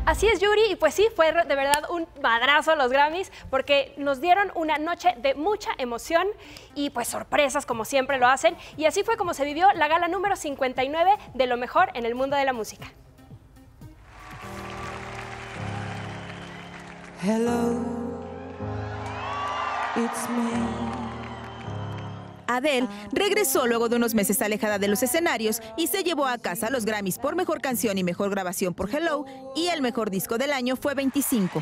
Así es, Yuri, y pues sí, fue de verdad un madrazo los Grammys, porque nos dieron una noche de mucha emoción y pues sorpresas, como siempre lo hacen, y así fue como se vivió la gala número 59 de lo mejor en el mundo de la música. Hello, it's me. Adele regresó luego de unos meses alejada de los escenarios y se llevó a casa los Grammys por Mejor Canción y Mejor Grabación por Hello, y el Mejor Disco del Año fue 25.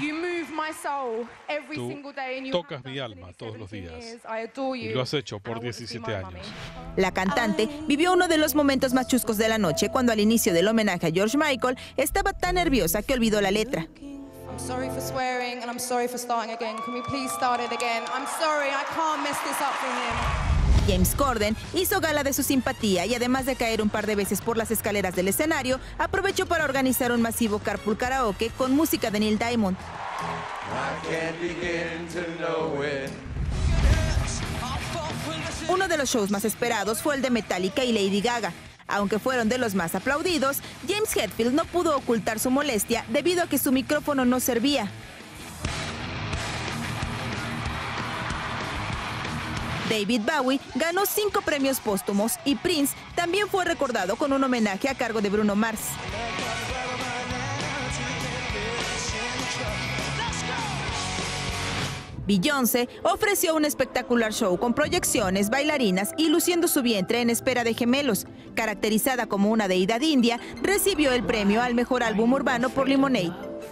Tú tocas mi alma todos los días y lo has hecho por 17 años. La cantante vivió uno de los momentos más chuscos de la noche cuando al inicio del homenaje a George Michael estaba tan nerviosa que olvidó la letra. I'm sorry for swearing and I'm sorry for starting again. Can we please start it again? I'm sorry, I can't mess this up for him. James Corden hizo gala de su simpatía y además de caer un par de veces por las escaleras del escenario, aprovechó para organizar un masivo carpool karaoke con música de Neil Diamond. Uno de los shows más esperados fue el de Metallica y Lady Gaga. Aunque fueron de los más aplaudidos, James Hetfield no pudo ocultar su molestia debido a que su micrófono no servía. David Bowie ganó 5 premios póstumos y Prince también fue recordado con un homenaje a cargo de Bruno Mars. Beyoncé ofreció un espectacular show con proyecciones, bailarinas y luciendo su vientre en espera de gemelos. Caracterizada como una deidad india, recibió el premio al mejor álbum urbano por Lemonade.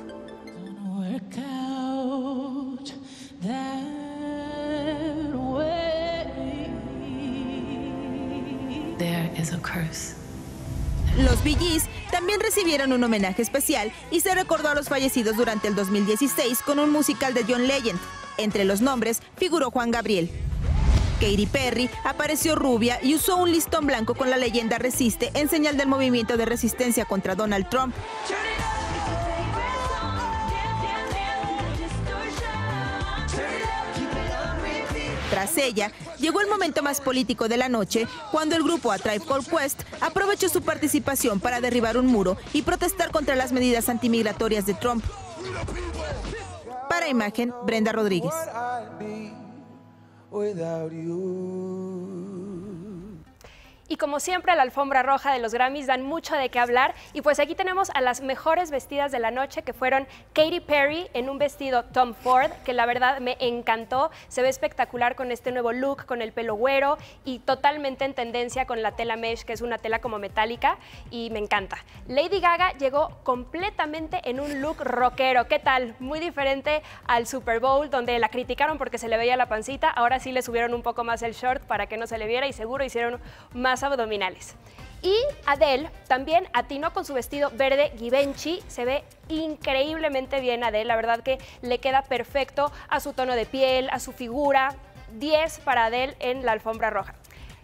Los Bee Gees también recibieron un homenaje especial y se recordó a los fallecidos durante el 2016 con un musical de John Legend. Entre los nombres figuró Juan Gabriel. Katy Perry apareció rubia y usó un listón blanco con la leyenda Resiste en señal del movimiento de resistencia contra Donald Trump. Tras ella, llegó el momento más político de la noche, cuando el grupo A Tribe Called Quest aprovechó su participación para derribar un muro y protestar contra las medidas antimigratorias de Trump. Para Imagen, Brenda Rodríguez. Y como siempre, la alfombra roja de los Grammys dan mucho de qué hablar. Y pues aquí tenemos a las mejores vestidas de la noche, que fueron Katy Perry en un vestido Tom Ford, que la verdad me encantó. Se ve espectacular con este nuevo look, con el pelo güero y totalmente en tendencia con la tela mesh, que es una tela como metálica, y me encanta. Lady Gaga llegó completamente en un look rockero. ¿Qué tal? Muy diferente al Super Bowl, donde la criticaron porque se le veía la pancita. Ahora sí le subieron un poco más el short para que no se le viera y seguro hicieron más abdominales. Y Adele también atinó con su vestido verde Givenchy. Se ve increíblemente bien Adele, la verdad que le queda perfecto a su tono de piel, a su figura. 10 para Adele en la alfombra roja.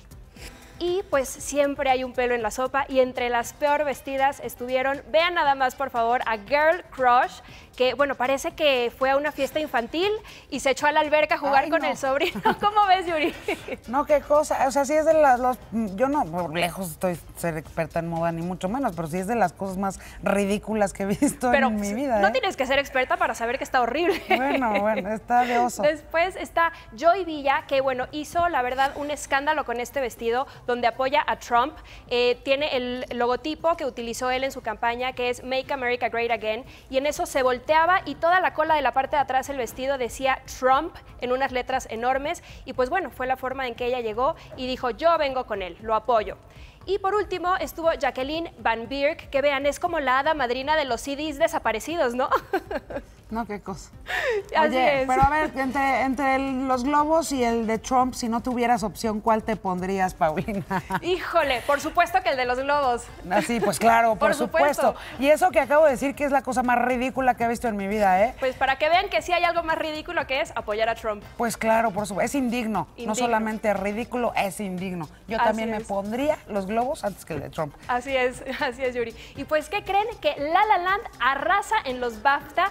Y pues siempre hay un pelo en la sopa, y entre las peor vestidas estuvieron, vean nada más por favor, a Girl Crush, que bueno, parece que fue a una fiesta infantil y se echó a la alberca a jugar con el sobrino. ¿Cómo ves, Yuri? No, qué cosa, o sea, sí es de yo no, por lejos estoy ser experta en moda ni mucho menos, pero sí es de las cosas más ridículas que he visto en mi vida. No tienes que ser experta para saber que está horrible. Bueno, está de oso. Después está Joy Villa, que bueno, hizo la verdad un escándalo con este vestido, donde apoya a Trump. Tiene el logotipo que utilizó él en su campaña, que es Make America Great Again, y en eso se volteaba y toda la cola de la parte de atrás del vestido decía Trump en unas letras enormes, y pues bueno, fue la forma en que ella llegó y dijo: yo vengo con él, lo apoyo. Y por último estuvo Jacqueline Van Birk, que vean, es como la hada madrina de los CDs desaparecidos, ¿no? No, qué cosa. Así Oye, es. pero a ver, entre los globos y el de Trump, si no tuvieras opción, ¿cuál te pondrías, Paulina? Híjole, por supuesto que el de los globos. Sí, pues claro, por supuesto. Y eso que acabo de decir que es la cosa más ridícula que he visto en mi vida, ¿eh? Pues para que vean que sí hay algo más ridículo, que es apoyar a Trump. Pues claro, por supuesto. Es indigno. No solamente ridículo, es indigno. Yo también me pondría los globos antes que el de Trump. Así es, Yuri. Y pues, ¿qué creen? Que La La Land arrasa en los BAFTA, y pues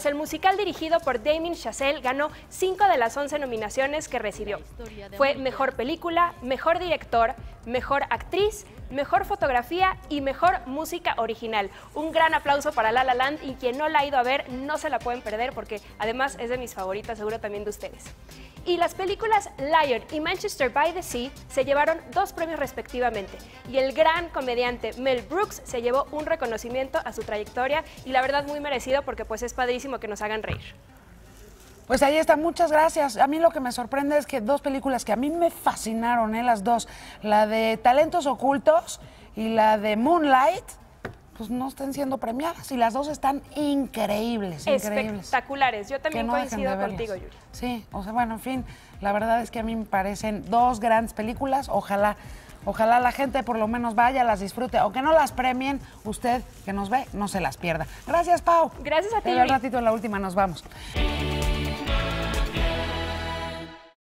pues el musical dirigido por Damien Chazelle ganó 5 de las 11 nominaciones que recibió. Fue Mejor Película, Mejor Director, Mejor Actriz, Mejor Fotografía y Mejor Música Original. Un gran aplauso para La La Land, y quien no la ha ido a ver no se la pueden perder porque además es de mis favoritas, seguro también de ustedes. Y las películas Lion y Manchester by the Sea se llevaron 2 premios respectivamente, y el gran comediante Mel Brooks se llevó un reconocimiento a su trayectoria, y la verdad muy merecido porque pues es padrísimo que nos hagan reír. Pues ahí está, muchas gracias. A mí lo que me sorprende es que 2 películas que a mí me fascinaron, las 2, la de Talentos Ocultos y la de Moonlight, pues no estén siendo premiadas, y las 2 están increíbles, espectaculares. Yo también coincido contigo, Yuri. Sí, o sea, bueno, en fin, la verdad es que a mí me parecen 2 grandes películas. Ojalá la gente por lo menos vaya, las disfrute, aunque no las premien, usted que nos ve, no se las pierda. Gracias, Pau. Gracias a ti, Yuri. Un ratito en la última nos vamos.